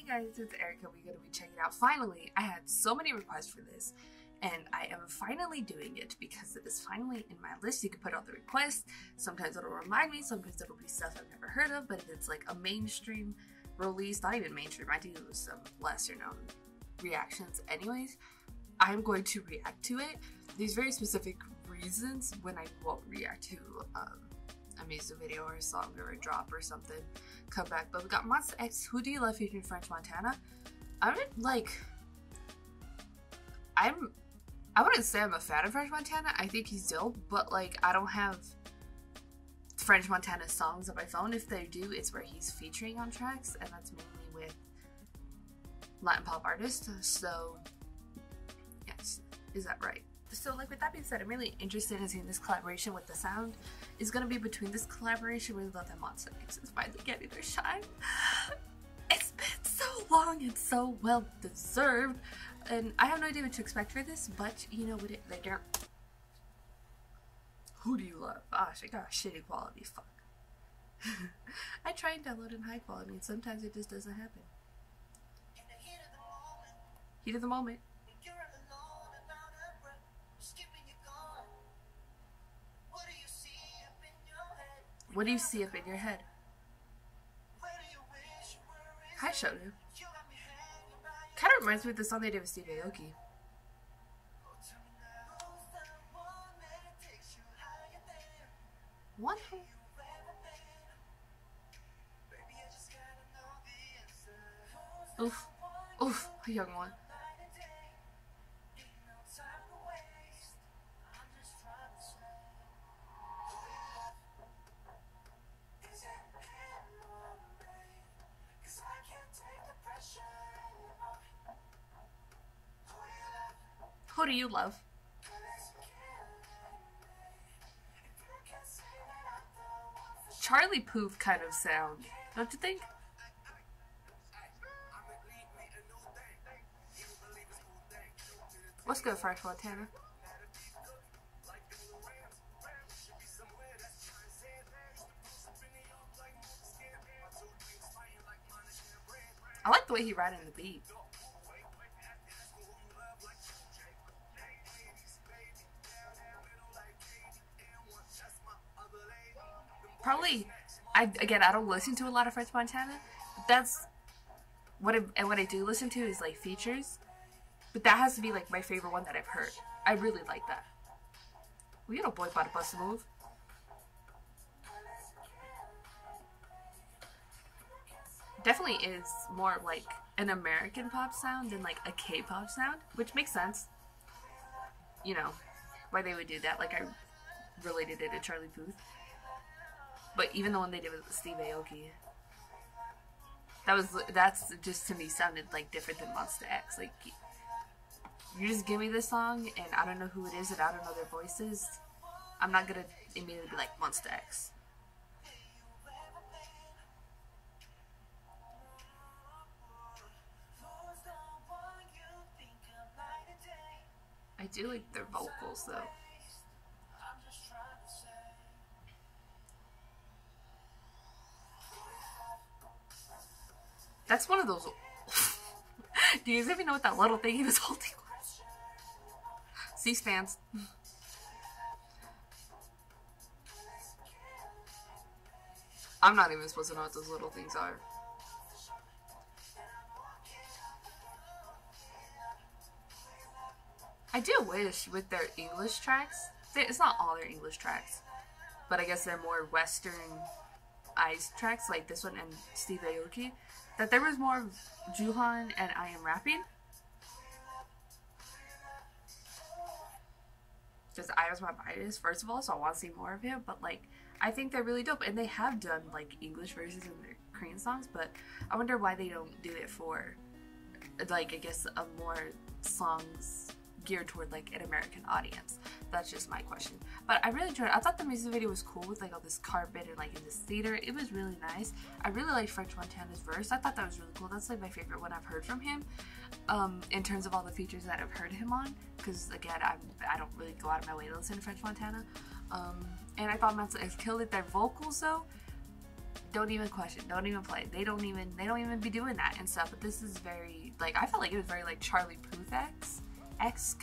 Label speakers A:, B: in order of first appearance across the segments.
A: guys, it's Erica. We're going to be checking out. Finally, I had so many requests for this, and I am finally doing it because it is finally in my list. You can put out the requests. Sometimes it'll remind me, sometimes it'll be stuff I've never heard of, but if it's like a mainstream release, not even mainstream, I do some lesser known reactions anyways, I'm going to react to it. There's very specific reasons when I won't react to a music video or a song or a drop or something come back. But we got Monsta X, Who Do You Love featuring French Montana. I wouldn't say I'm a fan of French Montana. I think he's dope, but like I don't have French Montana songs on my phone. If they do, it's where he's featuring on tracks, and that's mainly with Latin pop artists. So yes, is that right? So like with that being said, I'm really interested in seeing this collaboration with The Sound is going to be between this collaboration with Love and Monsta X is finally getting their shine. It's been so long and so well deserved, and I have no idea what to expect for this, but you know what, they don't. Who do you love? Gosh, I got shitty quality, fuck. I try and download in high quality and sometimes it just doesn't happen. Heat of the moment. What do you see up in your head? Hi, Shotu. Kind of reminds me of the song they did with Steve Aoki. What? Oof. Oof. A young one. Who do you love? Charlie Puth kind of sound, don't you think? What's good, French Montana? I like the way he riding the beat. Probably, I don't listen to a lot of French Montana. That's what I do listen to is like features, but that has to be like my favorite one that I've heard. I really like that. Well, you know, boy about to bust a move. Definitely is more like an American pop sound than like a K-pop sound, which makes sense. You know, why they would do that. Like I related it to Charlie Puth. But even the one they did with Steve Aoki, that's just to me sounded like different than Monsta X. Like, you just give me this song and I don't know who it is and I don't know their voices, I'm not gonna immediately be like Monsta X. I do like their vocals though. That's one of those. Do you guys even know what that little thing he was holding was? C-SPANs. I'm not even supposed to know what those little things are. I do wish with their English tracks, it's not all their English tracks, but I guess they're more Western-ized tracks like this one and Steve Aoki, that there was more of Jooheon and I Am Rapping. Because I was my bias, first of all, so I want to see more of him, but like, I think they're really dope, and they have done like English versions in their Korean songs, but I wonder why they don't do it for, like, I guess a more songs geared toward like an American audience. That's just my question. But I really enjoyed it. I thought the music video was cool with like all this carpet and like in this theater. It was really nice. I really liked French Montana's verse. I thought that was really cool. That's like my favorite one I've heard from him in terms of all the features that I've heard him on, because again I don't really go out of my way to listen to French Montana. And I thought Monsta X killed it. Their vocals though, don't even question, don't even play. They don't even be doing that and stuff. But this is very like, I felt like it was very like Charlie Puth-esque,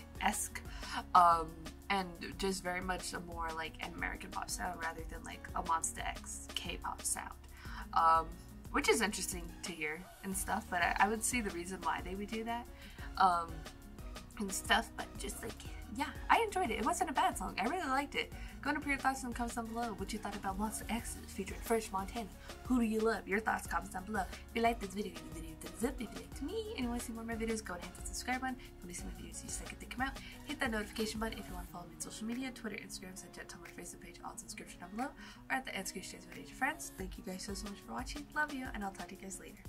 A: and just very much a more like an American pop sound rather than like a Monsta X K-pop sound, which is interesting to hear and stuff. But I would see the reason why they would do that, and stuff. But just like, yeah, I enjoyed it. It wasn't a bad song. I really liked it. Go and put your thoughts in the comments down below. What you thought about Monsta X featuring French Montana. Who do you love? Your thoughts, comments down below. If you like this video, give the video a thumbs up. If you liked me and you want to see more of my videos, go ahead and hit the subscribe button. If you want to see my videos each second they come out, hit that notification button. If you want to follow me on social media, Twitter, Instagram, Snapchat, Tumblr, Facebook page, all in the description down below, or at the end screen shares with your friends. Thank you guys so much for watching. Love you, and I'll talk to you guys later.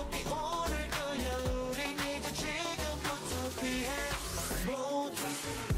A: Bye.